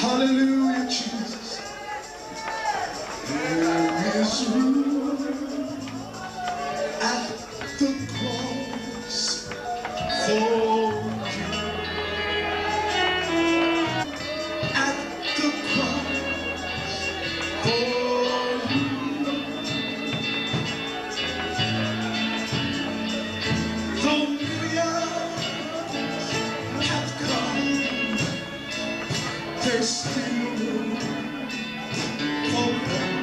Hallelujah, Jesus. There is room at the cross for you. At the cross for you. Though millions have come, there's still room for them.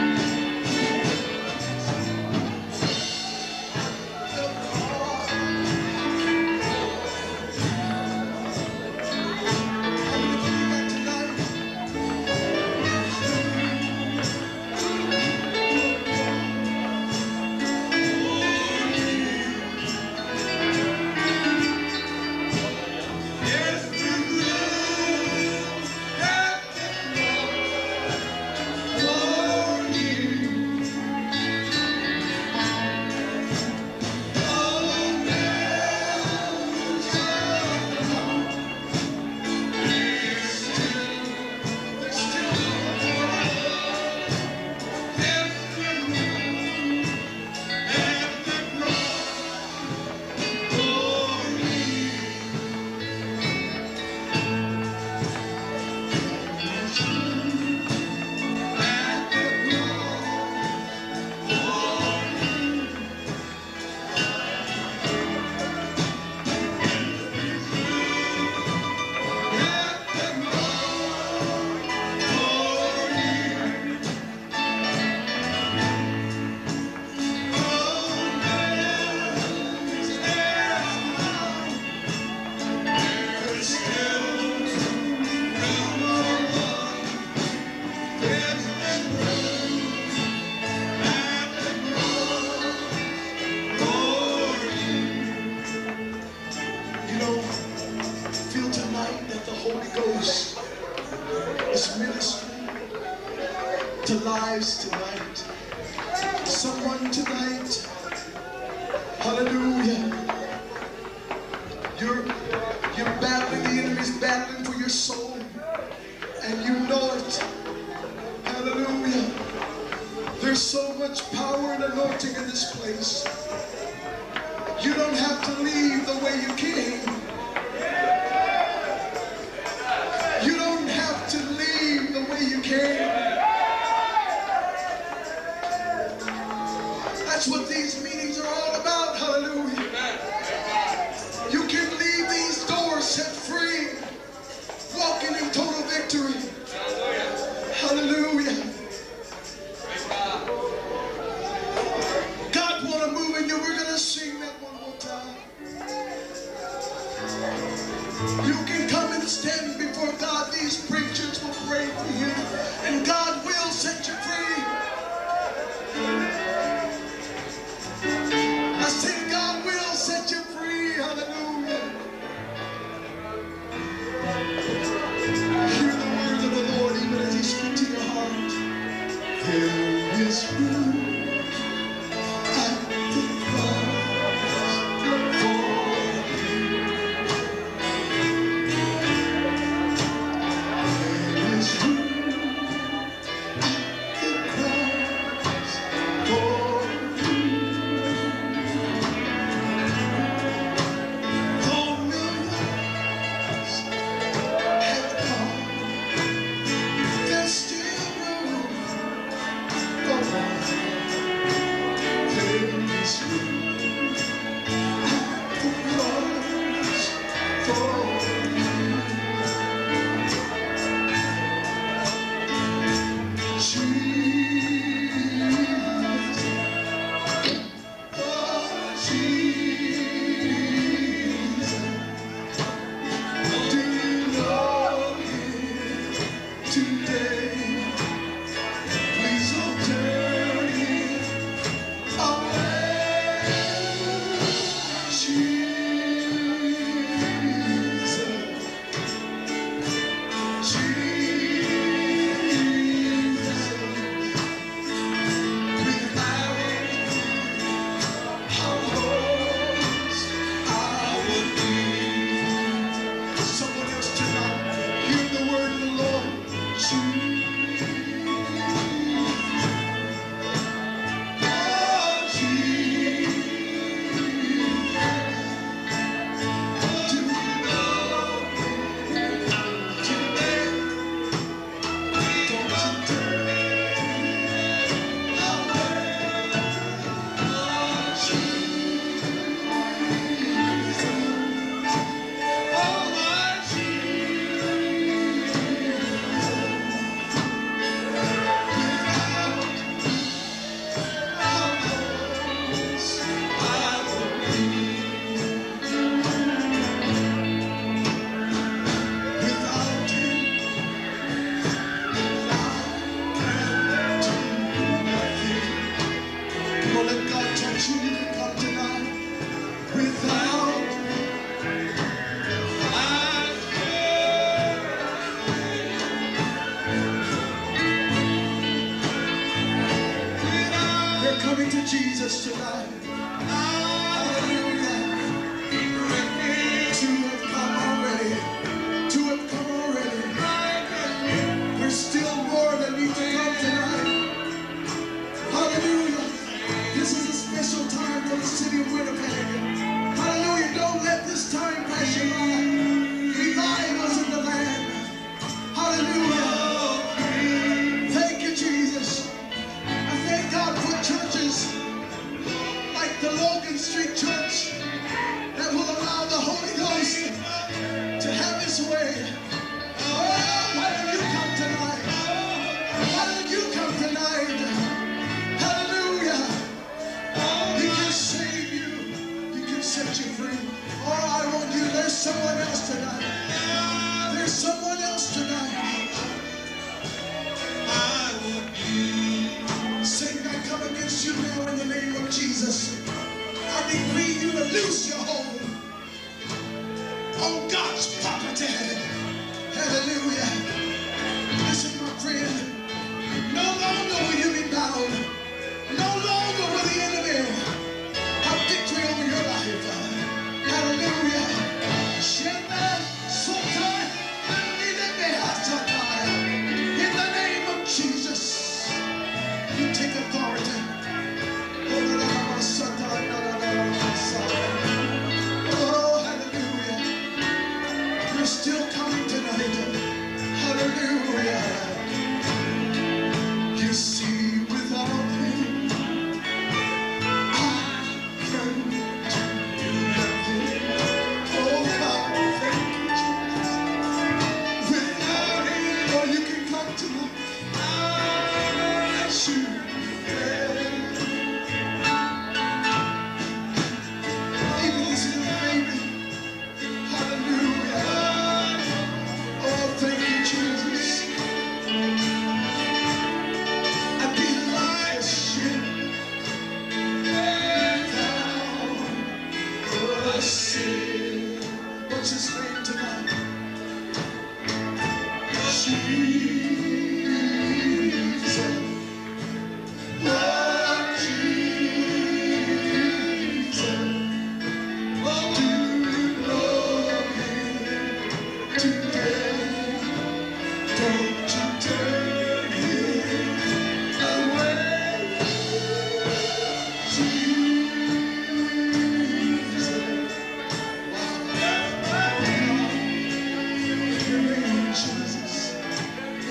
Feel tonight that the Holy Ghost is ministering to lives tonight. Someone tonight, hallelujah, you're battling, the enemy's battling for your soul, and you know it. Hallelujah. There's so much power and anointing in this place. You don't have to leave the way you came. You don't have to leave the way you came. That's what these meetings are all about. Hallelujah. You can leave these doors set free, walking in total victory. Hallelujah. God want to move in you. We're going to sing that one more time. You can come and stand before God. These preachers will pray for you, and God will set you free. I said God will set you free. Hallelujah. Hear the words of the Lord even as He speaks to your heart. There is room at the cross for you. Jesus tonight. Hallelujah. Two have come already. Two have come already. There's still more that need to come tonight. Hallelujah. This is a special time for the city of Winnipeg. Hallelujah. Don't let this time pass you by. Revival's in the land. Hallelujah. Thank you, Jesus. I thank God for churches like the Logan Street Church that will allow the Holy Ghost to have His way. Oh, why did you come tonight? Why did you come tonight? Hallelujah. He can save you. He can set you free. Oh, I want you. There's someone else tonight. There's someone else tonight. Satan, I come against you now in the name of Jesus. I decree you to loose your hold on God's property. Hallelujah. Listen, my friend, no longer will you be bound. No longer will the enemy have victory over your life. Hallelujah. In the name of Jesus, you take authority. Oh, hallelujah. You're still coming tonight. Hallelujah. You see, without Him, I can do nothing. Oh, how thank you, Jesus. Without Him, oh, you can come tonight. Even this little baby. Hallelujah. Oh, thank you, Jesus. I'd be like a ship without a sail. What's His name tonight? Jesus. Oh, Jesus. Oh, do you know Him today? Don't you turn Him away. Jesus. Wow. Jesus.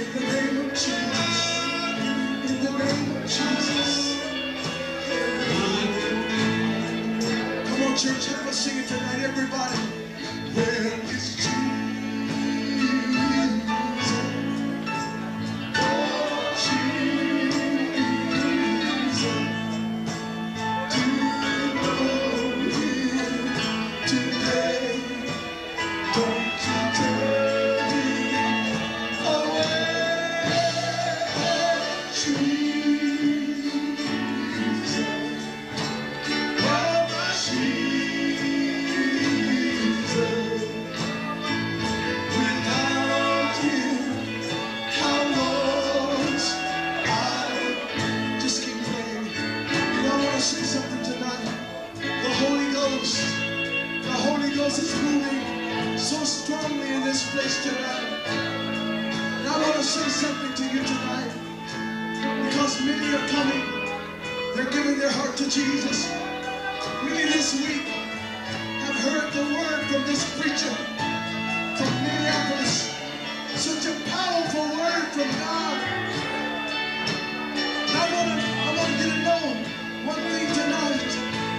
want to say something to you tonight, because many are coming. They're giving their heart to Jesus. Many this week have heard the word from this preacher from Minneapolis. Such a powerful word from God. I want you to know one thing tonight.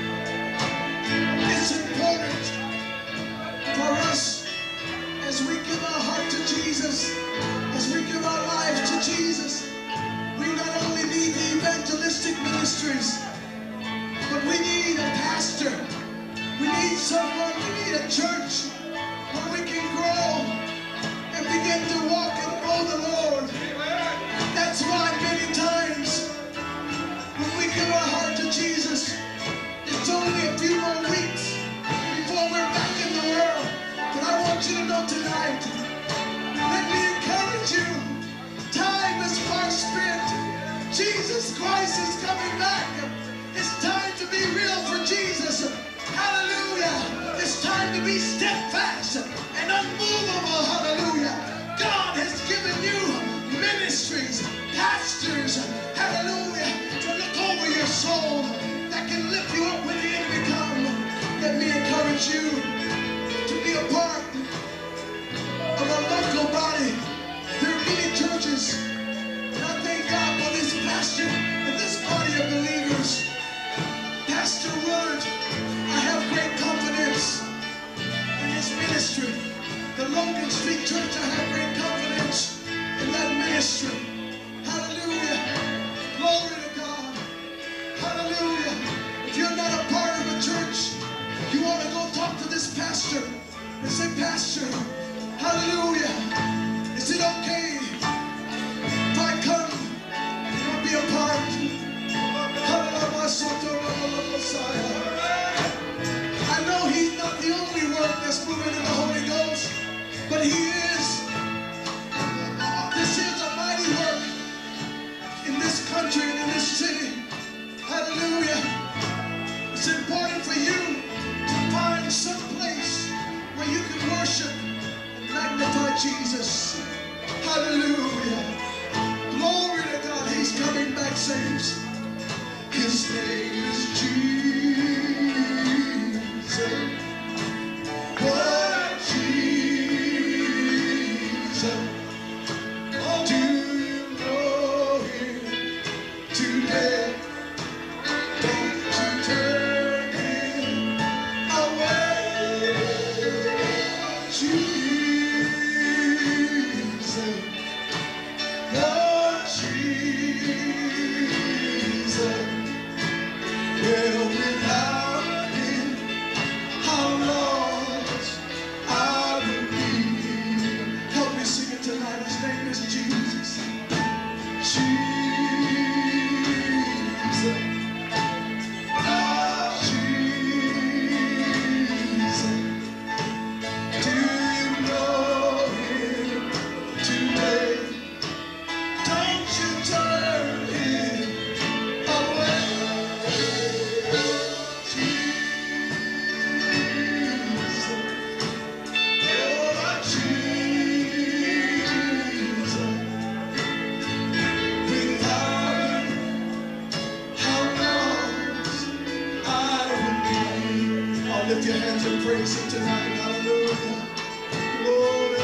It's important for us, as we give our heart to Jesus, as we give our lives to Jesus, we not only need the evangelistic ministries, but we need a pastor. We need someone, we need a church where we can grow and begin to walk and know the Lord. That's why many times when we give our heart to Jesus, it's only a few more weeks before we're back in the world. But I want you to know tonight, let me encourage you, time is far spent. Jesus Christ is coming back. It's time to be real for Jesus. Hallelujah. It's time to be steadfast and unmovable. Hallelujah. God has given you ministries, pastors, hallelujah, to look over your soul that can lift you up when the enemy comes. Let me encourage you to be a part of a local body. There are many churches, and I thank God for this pastor and this body of believers. Pastor Wood, I have great confidence in his ministry. The Logan Street Church, I have great confidence in that ministry. Hallelujah. Glory to God. Hallelujah. If you're not a part of a church, you want to go talk to this pastor and say, Pastor, hallelujah, is it okay if I come and be a part? I know he's not the only work that's moving in the Holy Ghost, but he is. This is a mighty work in this country and in this city. Hallelujah. It's important for you to find some place where you can worship and magnify Jesus. Hallelujah. Glory to God. He's coming back, saints. His name is Jesus. What Jesus? Do you know him today? Don't you turn him away. Jesus, Lord Jesus. Well, without him, how lost I would be. Help me sing it tonight. His name is Jesus. Jesus. Oh, Jesus. Do you know him today? Don't you turn him away. Lift your hands and praise him tonight. Hallelujah. Glory.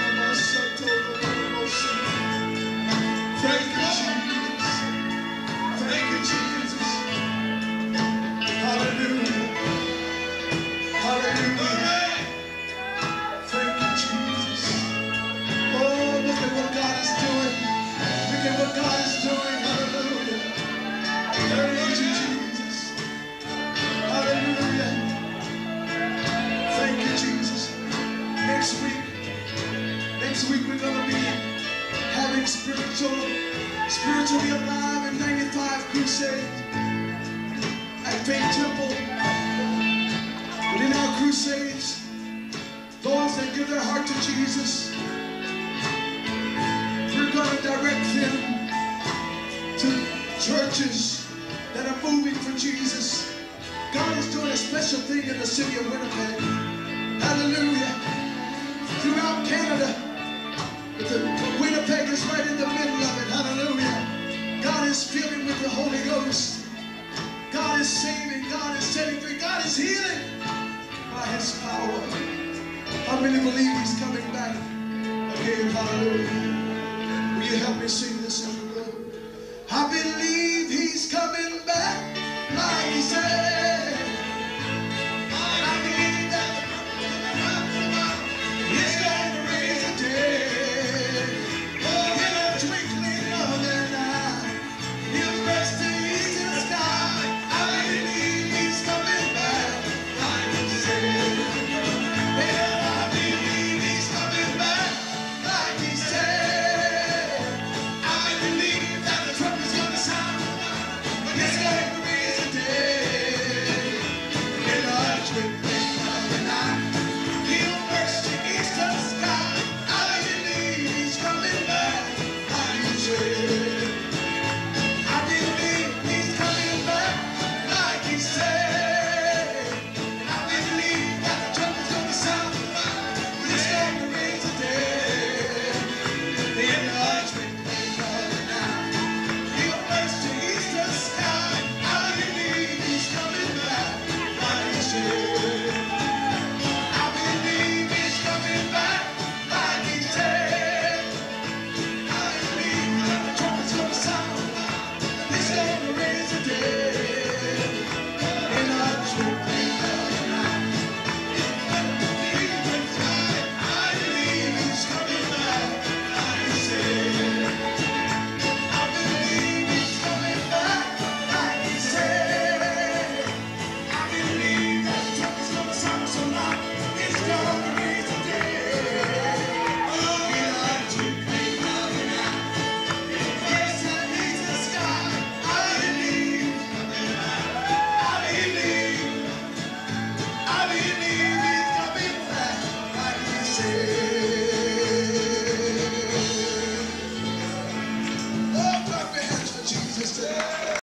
Thank you, Jesus. Thank you, Jesus. Hallelujah. Hallelujah. Thank you, Jesus. Oh, look at what God is doing. Look at what God is doing. Hallelujah. Thank you, Jesus. Hallelujah. Thank you, Jesus. Next week we're going to be having Spiritually Alive in 95 crusade at Faith Temple. But in our crusades, those that give their heart to Jesus, we're going to direct them to churches that are moving for Jesus. God is doing a special thing in the city of Winnipeg. Hallelujah. Throughout Canada, Winnipeg is right God is setting free. God is healing by his power. How many believe he's coming back again? Hallelujah. Will you help me sing this?